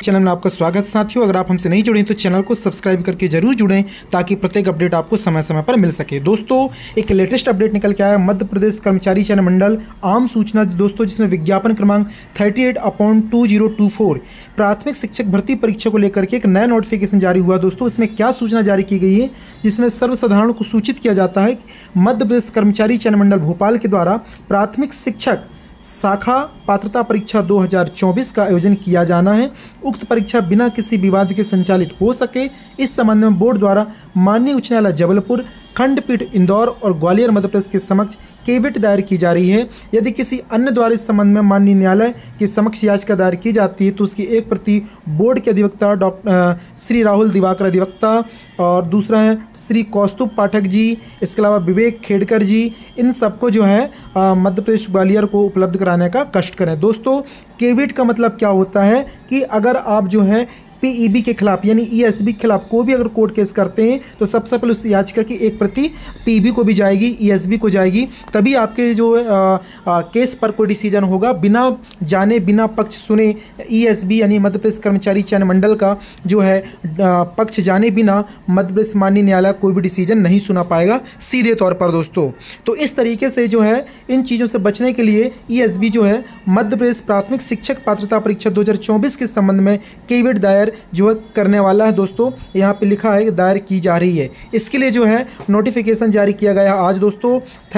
Channel में आपका स्वागत साथियों। अगर आप हमसे नहीं जुड़े तो चैनल को सब्सक्राइब करके जरूर जुड़ें ताकि प्रत्येक अपडेट आपको समय समय पर मिल सके। दोस्तों एक लेटेस्ट अपडेट निकल के आया मध्य प्रदेश कर्मचारी चयन मंडल आम सूचना दोस्तों, जिसमें विज्ञापन क्रमांक 38/2024 प्राथमिक शिक्षक भर्ती परीक्षा को लेकर के एक नया नोटिफिकेशन जारी हुआ। दोस्तों इसमें क्या सूचना जारी की गई है, जिसमें सर्वसाधारण को सूचित किया जाता है कि मध्य प्रदेश कर्मचारी चयन मंडल भोपाल के द्वारा प्राथमिक शिक्षक शाखा पात्रता परीक्षा 2024 का आयोजन किया जाना है। उक्त परीक्षा बिना किसी विवाद के संचालित हो सके, इस संबंध में बोर्ड द्वारा माननीय उच्च न्यायालय जबलपुर, खंडपीठ इंदौर और ग्वालियर मध्य प्रदेश के समक्ष केविट दायर की जा रही है। यदि किसी अन्य द्वारा इस संबंध में माननीय न्यायालय के समक्ष याचिका दायर की जाती है तो उसकी एक प्रति बोर्ड के अधिवक्ता श्री राहुल दिवाकर अधिवक्ता और दूसरा है श्री कौस्तुभ पाठक जी, इसके अलावा विवेक खेड़कर जी, इन सबको जो है मध्य प्रदेश ग्वालियर को उपलब्ध कराने का कष्ट करें। दोस्तों केविट का मतलब क्या होता है कि अगर आप जो है पीईबी के खिलाफ यानी ईएसबी के खिलाफ कोई भी अगर कोर्ट केस करते हैं तो सबसे पहले उस याचिका की एक प्रति पीईबी को भी जाएगी, ईएसबी को जाएगी, तभी आपके जो केस पर कोई डिसीजन होगा। बिना जाने बिना पक्ष सुने ईएसबी यानी मध्य प्रदेश कर्मचारी चयन मंडल का जो है पक्ष जाने बिना मध्य प्रदेश माननीय न्यायालय कोई भी डिसीजन नहीं सुना पाएगा सीधे तौर पर। दोस्तों तो इस तरीके से जो है इन चीज़ों से बचने के लिए ईएसबी जो है मध्य प्रदेश प्राथमिक शिक्षक पात्रता परीक्षा 2024 के संबंध में केविट दायर जो है करने वाला है। दोस्तों यहाँ पे लिखा है कि दायर की जा रही है। इसके लिए जो है नोटिफिकेशन जारी किया गया आज दोस्तों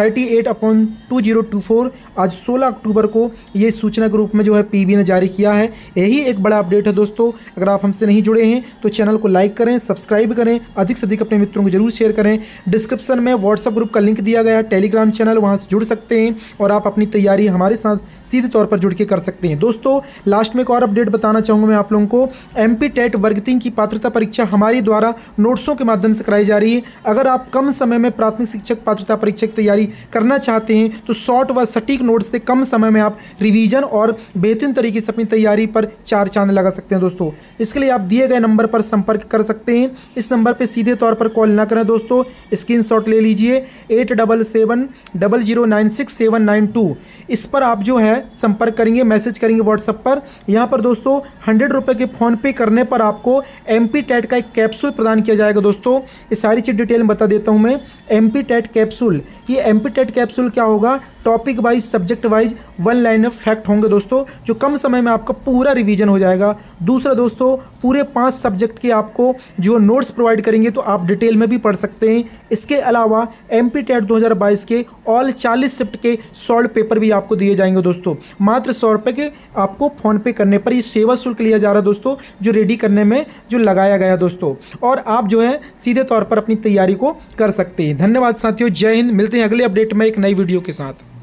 38/2024 आज 16 अक्टूबर को ये सूचना के रूप में जो है पीबी ने जारी किया है। यही एक बड़ा अपडेट है दोस्तों। अगर आप हमसे नहीं जुड़े हैं तो चैनल को लाइक करें, सब्सक्राइब करें, अधिक से अधिक अपने मित्रों को जरूर शेयर करें। डिस्क्रिप्शन में व्हाट्सएप ग्रुप का लिंक दिया गया है, टेलीग्राम चैनल, वहाँ से जुड़ सकते हैं और आप अपनी तैयारी हमारे साथ सीधे तौर पर जुड़ के कर सकते हैं। दोस्तों लास्ट में एक और अपडेट बताना चाहूँगा मैं आप लोगों को, एमपी टेट वर्ग 3 की पात्रता परीक्षा हमारी द्वारा नोट्सों के माध्यम से कराई जा रही है। अगर आप कम समय में प्राथमिक शिक्षक पात्रता परीक्षा की तैयारी करना चाहते हैं तो शॉर्ट व सटीक नोट्स से कम समय में आप रिवीजन और बेहतरीन तरीके से अपनी तैयारी पर चार चांद लगा सकते हैं। दोस्तों इसके लिए आप दिए गए नंबर पर संपर्क कर सकते हैं। इस नंबर पर सीधे तौर पर कॉल ना करें दोस्तों, स्क्रीनशॉट ले लीजिए 8770096792। इस पर आप जो है संपर्क करेंगे, मैसेज करेंगे व्हाट्सएप पर। यहाँ पर दोस्तों 100 रुपये के फ़ोन पे करने पर आपको एमपी टेट का एक कैप्सूल प्रदान किया जाएगा। दोस्तों ये सारी चीज़ डिटेल में बता देता हूँ मैं। एमपी टेट कैप्सूल, ये एमपी टेट कैप्सूल क्या होगा, topic wise subject wise one liner fact होंगे दोस्तों, जो कम समय में आपका पूरा रिवीजन हो जाएगा। दूसरा दोस्तों पूरे 5 सब्जेक्ट के आपको जो नोट्स प्रोवाइड करेंगे तो आप डिटेल में भी पढ़ सकते हैं। इसके अलावा एमपी टेट 2022 के ऑल 40 शिफ्ट के सॉल्व पेपर भी आपको दिए जाएंगे दोस्तों। मात्र 100 रुपये के आपको फ़ोन पे करने पर ये सेवा शुल्क लिया जा रहा है दोस्तों, जो रेडी करने में जो लगाया गया दोस्तों, और आप जो है सीधे तौर पर अपनी तैयारी को कर सकते हैं। धन्यवाद साथियों, जय हिंद। मिलते हैं अगले अपडेट में एक नई वीडियो के साथ।